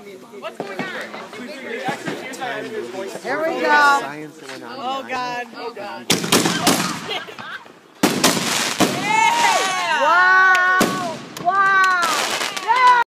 What's going on? Here we go. Oh, God. Oh, God.